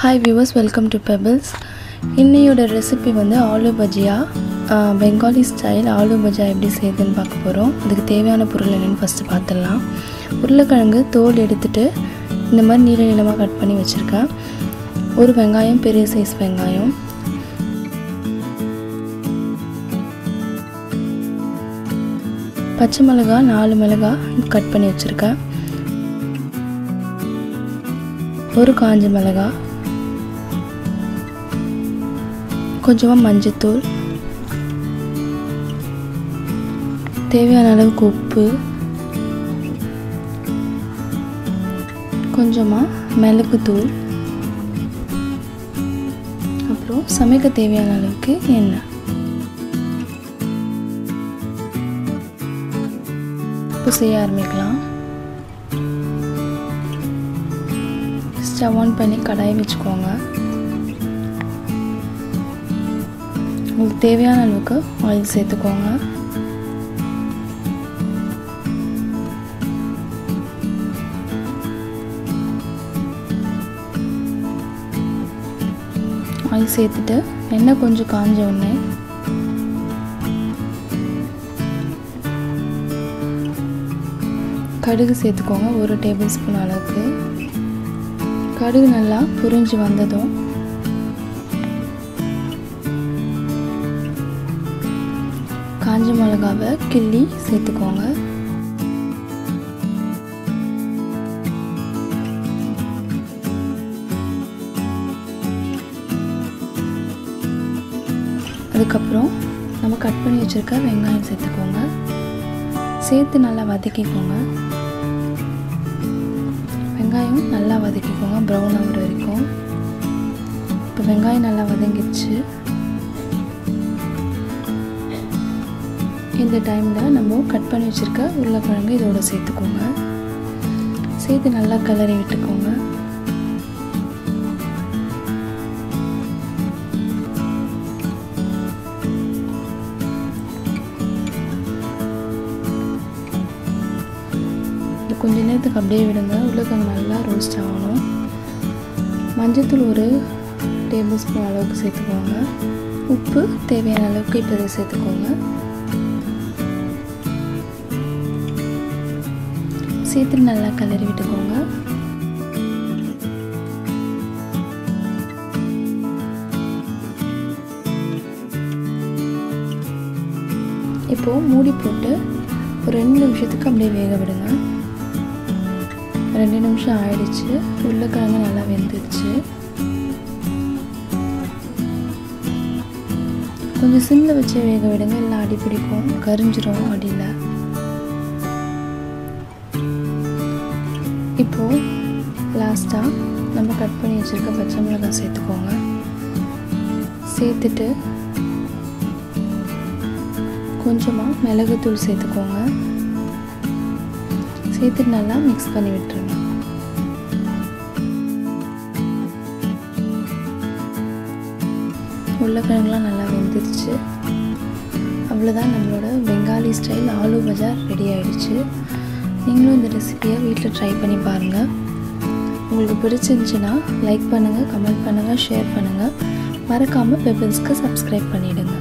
Hi viewers, welcome to Pebbles. இன்னையோட recipe வந்து aloo bhajia Bengali style aloo bhajia எப்படி செய்யுதுன்னு பார்க்க போகிறோம். அதுக்கு தேவையான பொருள் என்னென்னு ஃபஸ்ட்டு பார்த்துடலாம். உருளைக்கிழங்கு தோல் எடுத்துட்டு இந்த மாதிரி நீள நீளமாக கட் பண்ணி வச்சுருக்கேன். ஒரு வெங்காயம், பெரிய சைஸ் வெங்காயம், பச்சை மிளகாய் 4 மிளகாய் கட் பண்ணி வச்சுருக்கேன், ஒரு காஞ்ச மிளகாய், கொஞ்சமாக மஞ்சத்தூள், தேவையான அளவுக்கு உப்பு, கொஞ்சமாக மிளகுத்தூள், அப்புறம் சமைக்க தேவையான அளவுக்கு எண்ணெய். இப்போ செய்ய ஆரம்பிக்கலாம். ஸ்டவ் ஆன் பண்ணி கடாய் வச்சுக்கோங்க. உங்களுக்கு தேவையான அளவுக்கு ஆயில் சேர்த்துக்கோங்க. ஆயில் சேர்த்துட்டு எண்ணெய் கொஞ்சம் காஞ்ச உடனே கடுகு சேர்த்துக்கோங்க. 1 டேபிள் ஸ்பூன் அளவுக்கு. கடுகு நல்லா பொரிஞ்சு வந்ததும் காஞ்ச மிளகாவை கிள்ளி சேர்த்துக்கோங்க. அதுக்கப்புறம் நம்ம கட் பண்ணி வச்சுருக்க வெங்காயம் சேர்த்துக்கோங்க. சேர்த்து நல்லா வதக்கிக்கோங்க. வெங்காயம் நல்லா வதக்கிக்கோங்க, ப்ரௌன் ஆகிற வரைக்கும். இப்போ வெங்காயம் நல்லா வதங்கிடுச்சு. இந்த டைமில் நம்ம கட் பண்ணி வச்சுருக்க உருளைக்கிழங்கு இதோட சேர்த்துக்கோங்க. சேர்த்து நல்லா கிளறி விட்டுக்கோங்க. கொஞ்ச நேரத்துக்கு அப்படியே விடுங்க. உருளைக்கிழங்கு நல்லா ரோஸ்ட் ஆகணும். மஞ்சத்தூள் 1 டேபிள் ஸ்பூன் அளவுக்கு சேர்த்துக்கோங்க. உப்பு தேவையான அளவுக்கு இப்போ சேர்த்துக்கோங்க. சேர்த்து நல்லா கிளறி விட்டுக்கோங்க. இப்போது மூடி போட்டு ஒரு 2 நிமிஷத்துக்கு அப்படியே வேக விடுங்க. 2 நிமிஷம் ஆயிடுச்சு. உருளைக்கிழங்கு நல்லா வெந்துடுச்சு. கொஞ்சம் சிம்மில் வச்சு வேக விடுங்க, இல்லை அடி பிடிக்கும், கரிஞ்சிரும் அடியில். இப்போது லாஸ்ட்டாக நம்ம கட் பண்ணி வச்சுருக்க பச்சை மிளகாய் சேர்த்துக்கோங்க. சேர்த்துட்டு கொஞ்சமாக மிளகுத்தூள் சேர்த்துக்கோங்க. சேர்த்துட்டு நல்லா மிக்ஸ் பண்ணி விட்டுருங்க. உருளைக்கிழங்குலாம் நல்லா வெந்துருச்சு. அவ்வளோதான், நம்மளோட பெங்காலி ஸ்டைல் ஆலு பஜியா ரெடி ஆகிடுச்சு. நீங்களும் இந்த ரெசிபியை வீட்டில் ட்ரை பண்ணி பாருங்கள். உங்களுக்கு பிடிச்சிருந்துச்சுன்னா லைக் பண்ணுங்கள், கமெண்ட் பண்ணுங்கள், ஷேர் பண்ணுங்கள். மறக்காமல் பெபிள்ஸ்க்கு சப்ஸ்கிரைப் பண்ணிவிடுங்க.